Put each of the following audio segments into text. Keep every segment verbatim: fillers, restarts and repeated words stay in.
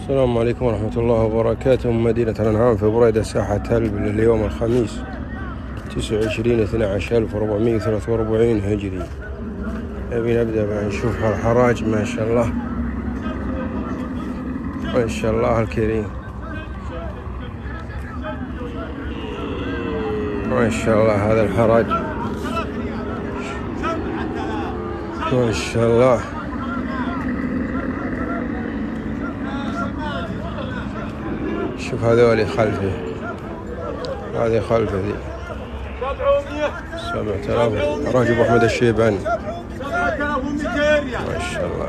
السلام عليكم ورحمة الله وبركاته. من مدينة الأنعام في بريدة ساحة هلب اليوم الخميس تسعة وعشرين اثني عشر ألف وأربعمائة وثلاثة وأربعين هجري. نبي نبدأ بقى نشوف هالحراج. ما شاء الله ما شاء الله الكريم، ما شاء الله هذا الحراج ما شاء الله. شوف هذول خلفي، هذه خلفه ذي سبعة آلاف حراج أبو أحمد الشيباني ما شاء الله.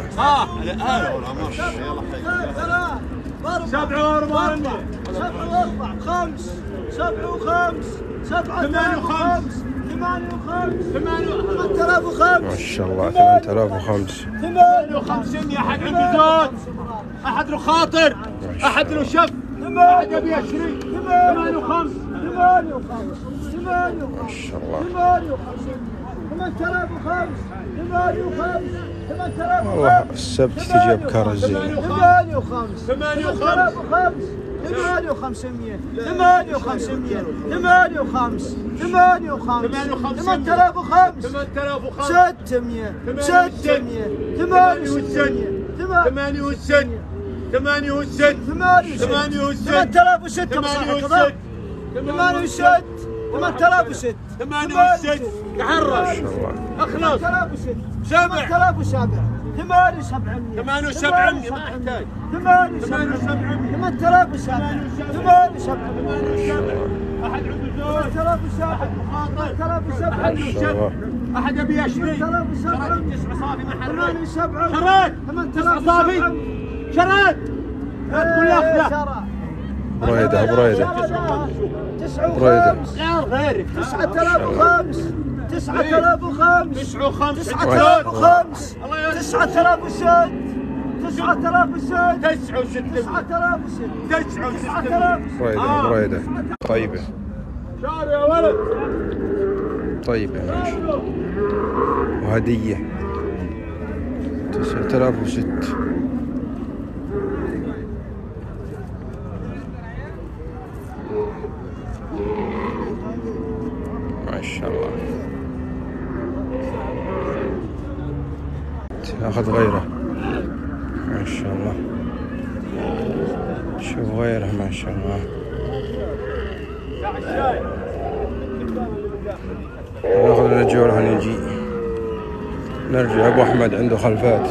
سبعة وأربعة سبعة خمس سبعة وخمس سبعة ثمانية وخمس ثمانية وخمس ثمانية آلاف وخمس ما شاء الله ثمانية آلاف وخمس ثمانية وخمسين. أحد عنده زود، أحد له خاطر، أحد له شف، أحد يبي يشتري. ثمانية وخمس ثمانية وخمس ثمانية وخمس ما شاء الله. ثمانية وخمس ثمانية آلاف وخمس ثمانية وخمس ثمانية آلاف والله السبت تجي أبكار الزينة. ثمانية وخمس ثمانية وخمس ثمانية وخمسمية ثمانية وخمسمية ثمانية وخمس ثمانية وخمس ثمانية آلاف وخمس ستمية ستمية ثمانية وستمية ثمانية وستين ثمانية وستين ثمانية وستين ثمانية آلاف وستة مصاحب ثمانية وستة ثمانية آلاف وستة ثمانية وستة تحرش اخلص سبع ثمانية آلاف وسبعة ثمانية وسبعمية ثمانية وسبعمية ما احتاج ثمانية وسبعمية ثمانية آلاف وسبعة ثمانية وسبعمية. أحد عنده زوج، ثمانية آلاف وسبعة ثمانية آلاف وسبعة أحد يبي يشتري. ثمانية آلاف وسبعة تسعة صافي ما حد ثمانية وسبعة شريت ثمانية آلاف صافي شريت تقول لي اخذه بريدة بريدة تسعة وخمس غيرك تسعة آلاف وخمس تسعة آلاف وخمس تسعة وخمس تسعة آلاف وخمس تسعة آلاف وست تسعة آلاف وست تسعة وستين تسعة آلاف وست بريدة بريدة طيبة شعر يا ولد طيبة ماشي. وهدية تسعة آلاف وست. ما شاء الله تاخذ غيره ما شاء الله. شوف غيره ما شاء الله. ناخذ لنا جولة نجي نرجع. ابو احمد عنده خلفات.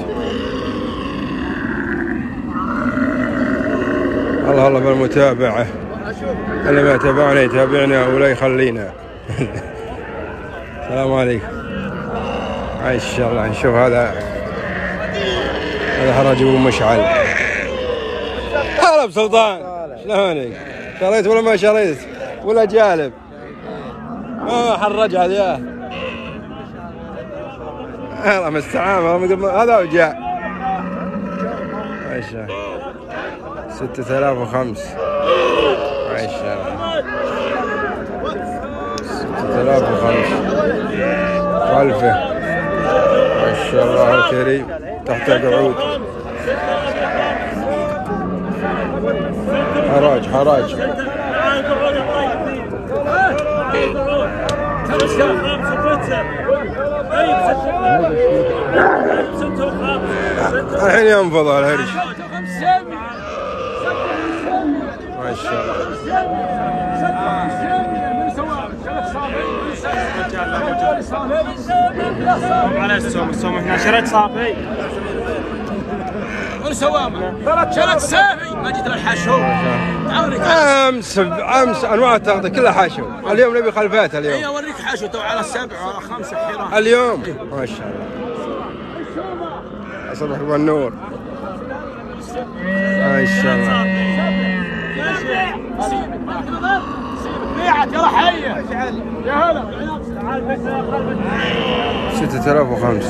الله الله بالمتابعة، اللي ما تابعنا يتابعنا ولا يخلينا. السلام عليكم. ما شاء الله. نشوف هذا هذا حراج ابو مشعل. هلا بسلطان، شلونك؟ شريت ولا ما شريت ولا جالب؟ ما حرج هذا. الله مستعان. هذا وجاء ما شاء الله. ستة آلاف وخمس ما شاء الله. ستة آلاف وخمس خلفه ما شاء الله الكريم تحت قعود. حراج حراج الحين ينفض الهرش ما شاء الله. على السوم السوم احنا شريت صافي ولا سوامه شريت صافي ما جيت للحشو. امس امس انواع التغطيه كلها حشو. اليوم نبي خلفات. اليوم اي اوريك حشو تو على السبع وعلى خمسه حيران اليوم ما شاء الله. صباح والنور ما شاء الله. بيعت يلا حيه يا هلا. ستة آلاف وخمس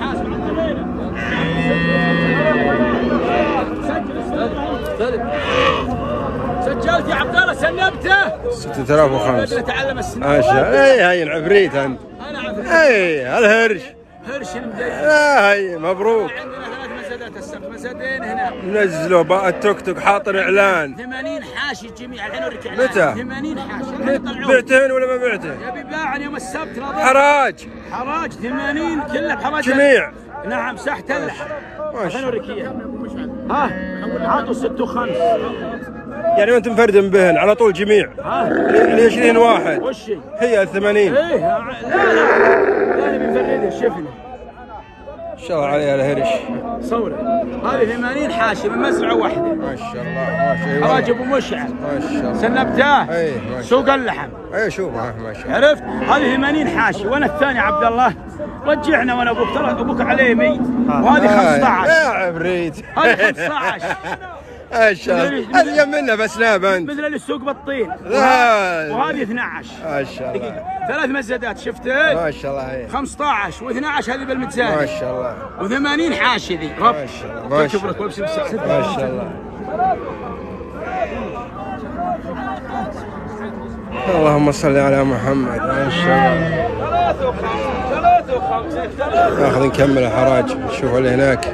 سجلت يا عبد الله سنبته. ستة آلاف وخمس تعلم السنة. ما شاء الله. اي هاي العفريت انت. انا عفريت. اي الهرش هرش المدير. لا هاي مبروك. عندنا ثلاث مساجين. مزادات السبت مزادين هنا نزلوا بقى التوك توك حاطن اعلان ثمانين حاشي الجميع الحين اوريك متى؟ ثمانين حاشي بعتين ولا ما بعتين؟ يبي باع يوم السبت حراج حراج ثمانين كله بحراج جميع نعم ساحة اللحم الحين اوريك اياها ها عطوا ست وخمس يعني ما انتم مفردين بهن على طول جميع ها ل عشرين واحد وش هي الثمانين ايه لا لا لا نبي نفردها شفنا ان شاء الله عليها الهرش صورة هذه ثمانين حاشي من مزرعة واحدة ما شاء الله ما شاء الله حراج ابو مشعل ما شاء الله سنبتاه ايه ما شاء سوق اللحم الله ايه شوف معاه ما شاء الله عرفت هذه ثمانين حاشي وانا الثاني عبد الله رجعنا وانا ابوك ترى ابوك عليه مية وهذه خمسة عشر يا عبريت هذه خمسة عشر ما شاء الله هذه منه بس ناب انت مثل السوق بالطين لا وهذه اثني عشر ما شاء الله ثلاث مزادات شفت ما شاء الله هي خمسة عشر واثني عشر هذه بالمتزايد ما شاء الله وثمانين حاشي ذي رب ما شاء الله ما شاء الله وابشر بسحسب ما شاء الله اللهم صل على محمد ما شاء الله ثلاثة وخمسة ثلاثة وخمسة ناخذ نكمل الحراج نشوف اللي هناك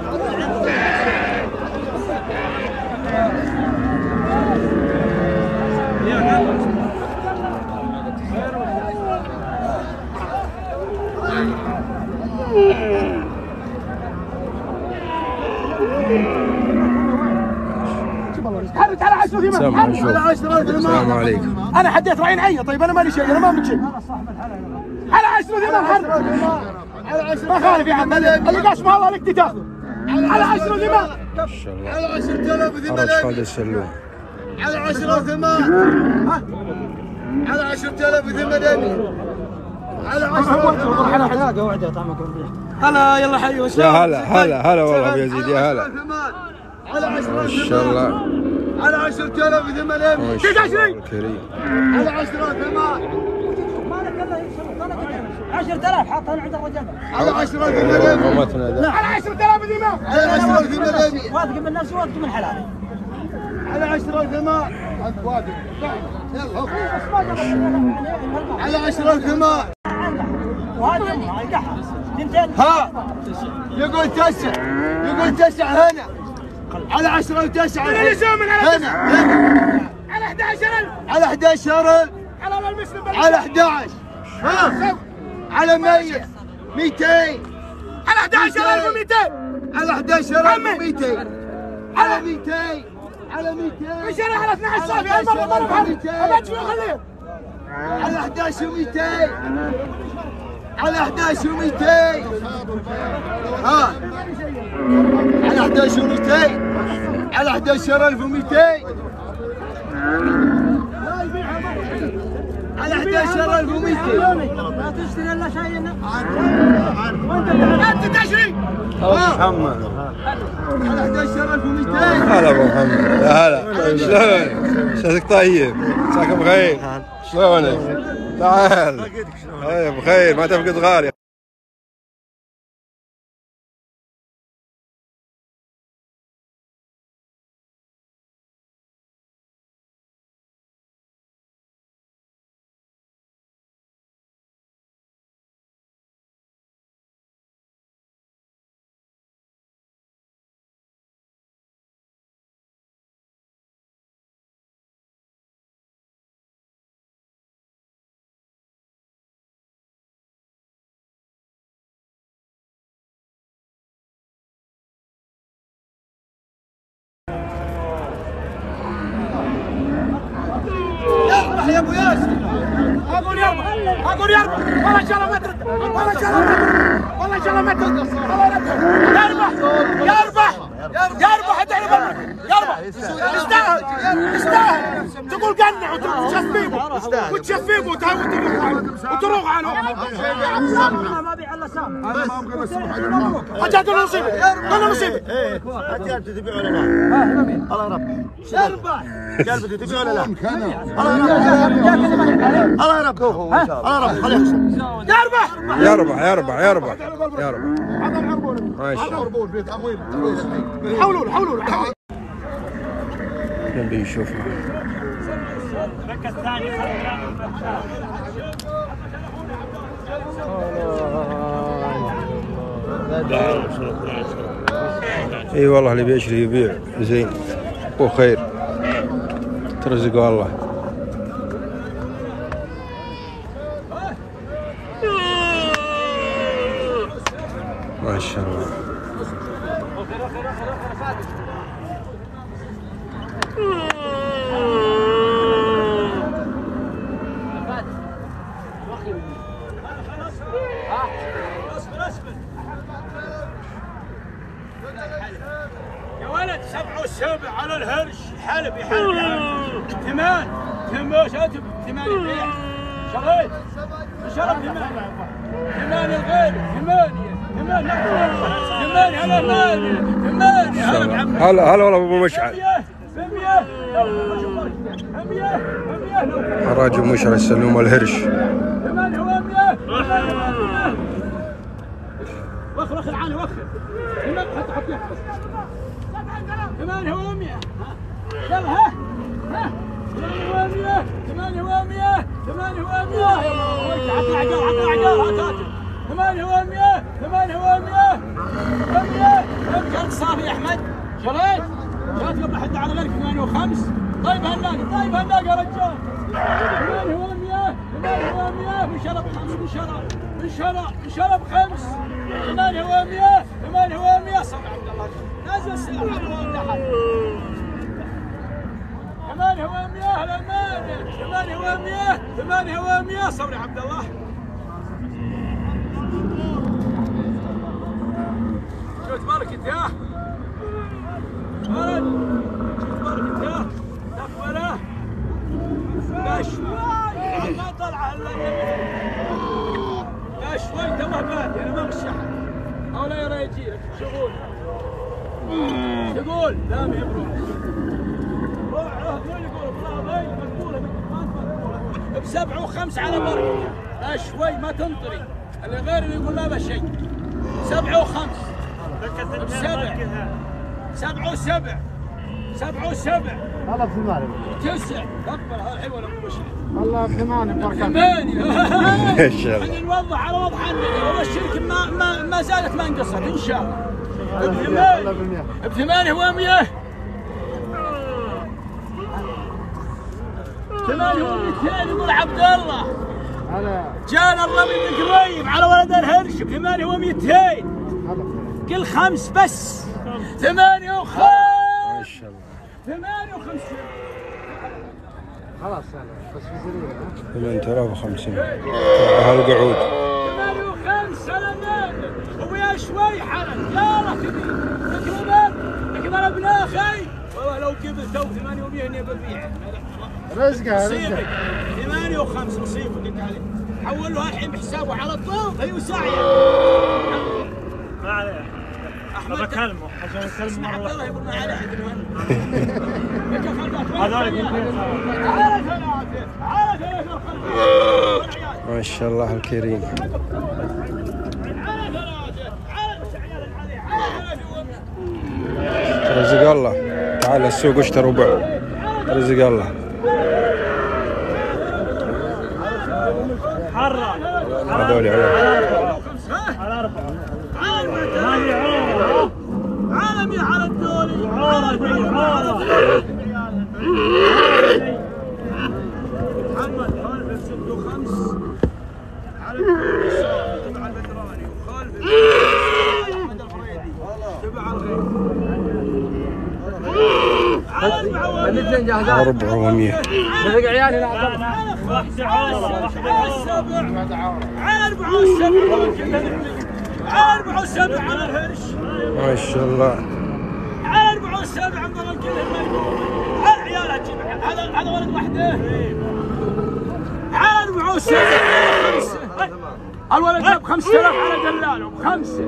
السلام عليكم. انا حديت راعين عيه طيب انا مالي شيء انا ما من شيء على عشرة ذمام حرب ما خالف يا عم اللي قاش ما الله لك تاخذه على عشرة ذمام ما شاء الله على عشرة آلاف حراج ذمام خالد السلوم على عشرة ذمام على عشرة آلاف ذمام على عشرة هلا يلا حيوا يا هلا هلا هلا والله ابو يزيد يا هلا على عشرة ما شاء الله على عشرة آلاف ذمام ما شاء الله الكريم على عشرة ذمام عشرة آلاف حاطها عند الرجال على عشرة ذمام قومتنا ذا على عشرة آلاف ذمام على عشرة ذمام واثق من نفسي واثق من حلالي على عشرة ذمام واثق يلا على عشرة ذمام ها يقول تسع يقول تسع هنا على عشرة وتسعة هنا هنا على أحد عشر ألف على أحد عشر ألف على المسلم على أحد عشر ها على مية ميتين على أحد عشر ألف ومئتين على أحد عشر ألف ومئتين على مئتين على مئتين بشرى على اثني عشر صافي هاي مرة مرة بحرب أبد شو خليه على أحد عشر ومئتين على أحد عشر ومئتين ها على أحد عشر ومئتين على أحد عشر ألف ومئتين على أحد عشر ألف ومئتين لا تشتري إلا شيء أنت تشتري محمد على أحد عشر ألف ومئتين هلا ابو محمد يا هلا شلونك؟ شلونك طيب؟ مساك بخير شلونك؟ تعال اي بخير ما تفقد غالي يا ابو ياسر اقول يربح اقول يربح والله ان شاء الله ما ترد والله ان شاء الله ما ترد والله ان شاء الله ما ترد يربح يربح يربح تعرف يربح يستاهل يستاهل تقول قنع وتشفيبه وتشفيبه وتروق عنه ما بيع الا سام انا ما ابغى اسمح حاجات نصيبه انا نصيبه حاجات تبيع ولا لا؟ الله رب يربح قلبك تبيع ولا لا؟ الله يرب الله يرب خليه يربح يربح يربح يربح يربح ما شاء الله حولوا له حولوا له نبي نشوفها اي والله اللي بيشري يبيع زين وخير ترزقه الله. ما شاء الله. يا ولد سبعة وسبع على الهرش حلب يحلب ثمان ثمان شاتب ثمان يبيع شريت شرب ثمان ثمان الغير ثمانية ثمان ثمانية هلا ثمانية ثمانية هلا هلا هلا والله ابو مشعل. ثمانية ثمانية حراج ابو مشعل السلوم الهرش. ثمانية ومية وخر وخر عالي وخر حتى حط يحفظ ثمانية ومية يلا ها ها ثمانية ومية ثمانية ومية ثمانية ومية عطنا عقار عطنا عقار هاتاتي ثمانية ومية ثمانية ومية ومية كم صافي يا احمد شريت شريت قبل حد على غيرك ثمانية وخمس طيب هالناقة طيب هالناقة يا رجال ثمانية ومية ثمانية ومية من شرب خمس من شرب من شرب من شرب خمس ثمانية ومية ثمانية ومية صبر عبد الله نازل السلاح ثمانية ومية الأمانة ثمانية ومية ثمانية ومية صبر عبد الله شو تبارك انت يا ولد شو تبارك انت يا تقبله لا شوي ما طلع الا لا شوي توه بادي انا ما مشحن او لا يرى يجيلك شغول تقول لا ما يبرون روح وين يقول بلا ضي مقبوله مقبوله بسبعه وخمس على بركه لا شوي ما تنطري اللي غير اللي يقول لا بشيء سبعه وخمس بسبع سبعه وسبع سبعه وسبع هلا ثمانية تسع تقبل هذا الحلوه ابو بشير والله ثمانية بركة ثمانية ان شاء الله. احنا نوضح على وضح النبي وبشرك ما ما ما زالت ما انقصت ان شاء الله. بثمانية بثمانية ومية ثمانية ومئتين يقول عبد الله جانا الله من قريب على ولد الهرش بثمانية ومئتين كل خمس بس ثمانية وخمس ما شاء الله. ثمانية وخمسين خلاص بس في زرير ثمانية آلاف وخمسين هالقعود ثمانية وخمس سلامات ويا شوي حرج يلا كبير تكرمت تكبر ابن اخي والله لو قبل تو ثمانية ومئة اني ببيع رزقه نصيبك ثمانية وخمس نصيبك انت عليه حول له الحين بحسابه على طول هي وساعيه ما عليه احمد بكلمه عشان يكلمه عبد الله يقول ما عليه هذول على ثلاثه على ثلاثه الخلف ما شاء الله الكريم. رزق الله. تعال السوق اشتروا وبيعوا. رزق الله. حرة هذول عيال. على أربعة عالمي على الدولي عالمي على محمد خالف ست وخمس على تبع البدراني وخالف احمد الفريدي تبع الغيب على أربعة أربعة ومية. رزق عيالي لا واحدة عورة واحدة السبع على أربعة والسبع على أربعة والسبع على الهرش ما شاء الله. على أربعة والسبع عند الكل الملقوم على عيالها تجمع هذا هذا ولد وحده على أربعة والسبع على خمسة الولد جاب خمسة آلاف على دلاله بخمسة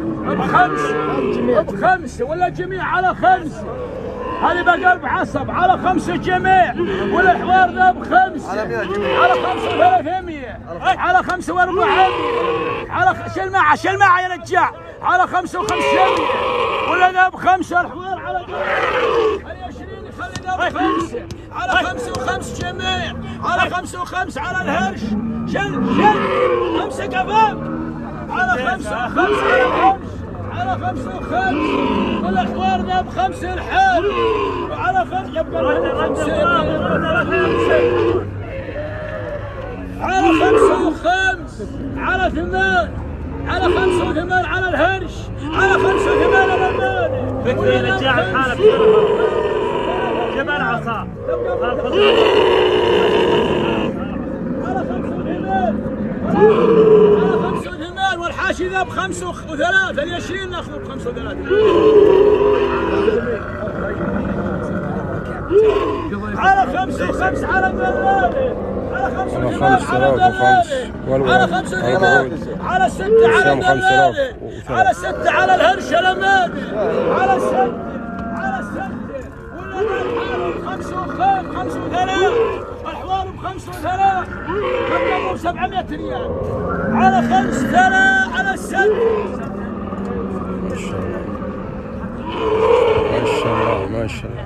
بخمسة بخمسة ولا جميع على خمسة هذه بقى بعصب على خمسة جميع والحوار ذا بخمسة على خمسة وثلاثمية على خمسة وأربعمية على خ... شيل معه شيل معه يا رجال على خمسة وخمسمية ولا ذا بخمسة الحوار على هذه عشرين خلي ذا بخمسة على خمسة وخمس جميع على خمسة وخمس على الهرش شيل شيل خمسة كفاف على خمسة وخمس على الهرش على خمسة وخمس والأحوار ذا بخمس الحال وعلى خمس يبقى خمسة على خمسة وخمس على ثمان على خمسة وثمان على الهرش على خمسة وثمان على الماني فكري رجع الحالة جبل عصا على خمسة وثمان على خمسة وثمان والحاشي ذا بخمسة وثلاثة اليشين ناخذ بخمسة وثلاثة على خمسة وخمس على الملالي على خمسة وثمان على الملالي على خمسة وثمان على ستة على الملالي على ستة على الهرش الأمامي على ستة على ستة ولا الحال بخمسة وخمس خمسة وثلاث الحوار بخمسة وثلاث مبلغه بسبعمائة ريال على خمس ثلاث على الستة ما شاء الله ما شاء الله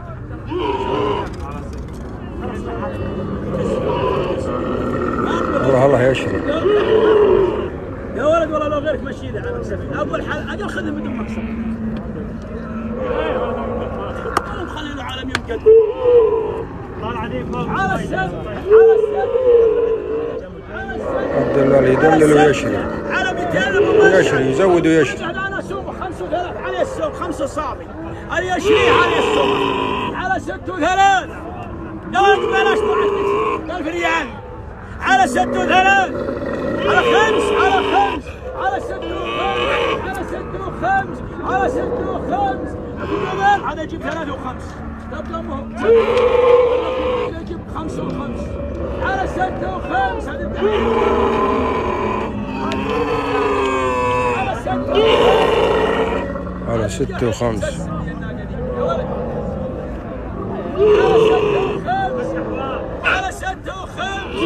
الله الله يشري يا ولد والله لو غيرك مشي لي على مكسبين اول حل اجل خذهم بدون مكسب انا مخلي العالم يمقدم طالع عليك على السد على السد على السد عبد الله يدلل ويشري على مئتين يشري يزود ويشري انا سوق خمسة وثلاث على السوق خمسة صابي انا يشري على السوق على ستة وثلاث لا بلاش معك ألف ريال على ستة وثلاث على خمس على خمس على ستة وخمس على ستة وخمس على ستة وخمس كمان هذا يجيب ثلاثة وخمس تبقى مهم يجيب خمسة وخمس على ستة وخمس هذا على ستة وخمس على ستة وخمس على ستة وخمس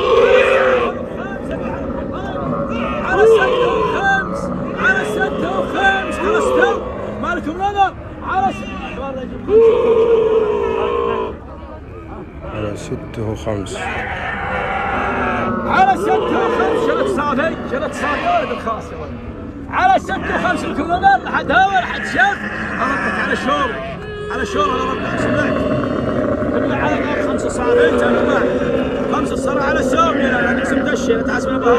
على ستة وخمس على ستة وخمس على ستة مالكم نظر على على ستة وخمس على ستة وخمس شرط صافي شرط صافي ولد الخاص يا ولد على ستة وخمس لكم نظر لحد هوا لحد شاف أردك على الشور على الشور أنا ردك سمعت تبقى على قاب خمسة صافي أنا معك خمسة الصلاة على السوق يا أنا قسم دشي لا تحسبها بهوا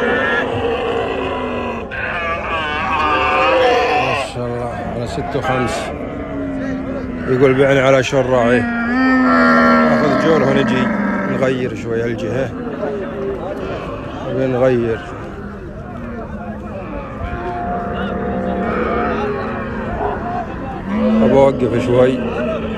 ما شاء الله على ستة وخمس يقول بعني على شراعي ناخذ جول ونجي نغير شوي الجهة بنغير أبى أوقف شوي